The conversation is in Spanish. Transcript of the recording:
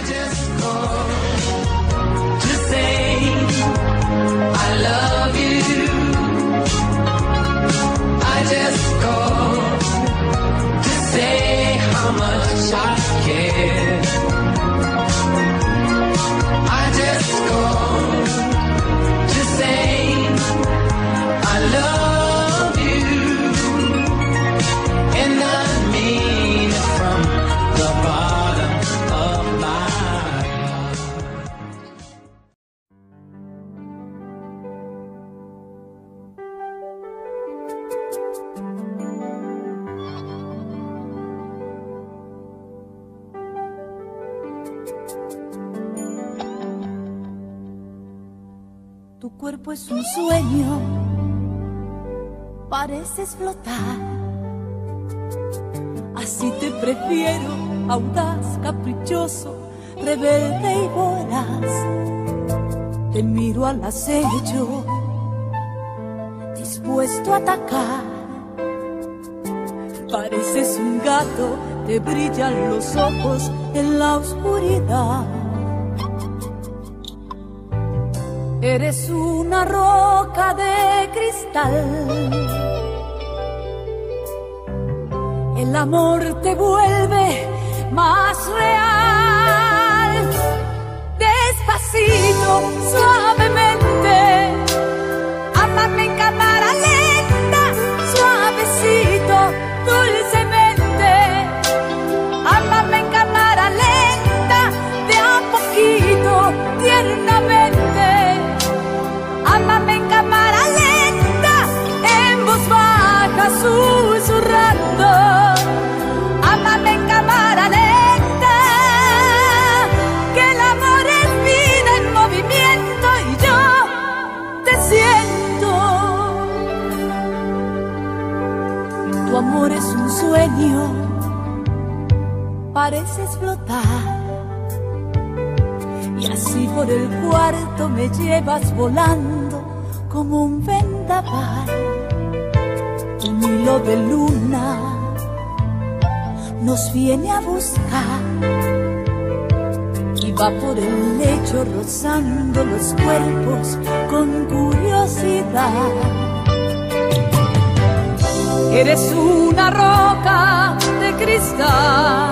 just call to say I love you. I just call to say how much I care. I just call to say I love you, and I mean it from the bottom of my heart. Tu cuerpo es un sueño, pareces flotar. Así te prefiero, audaz, caprichoso, rebelde y voraz. Te miro al acecho, dispuesto a atacar. Pareces un gato, te brillan los ojos en la oscuridad. Eres una roca de cristal. El amor te vuelve más real. Despacito, suavemente, ámame en cámara lenta. Suavecito, dulcemente, ámame en cámara lenta. De a poquito, tiernamente, ámame en cámara lenta, en voz baja susurrando. Ámame en cámara lenta, que el amor es vida en movimiento y yo te siento. Tu amor es un sueño, pareces flotar. Y así por el cuarto me llevas volando como un vendaval. Un hilo de luna nos viene a buscar y va por el lecho rozando los cuerpos con curiosidad. Eres una roca de cristal.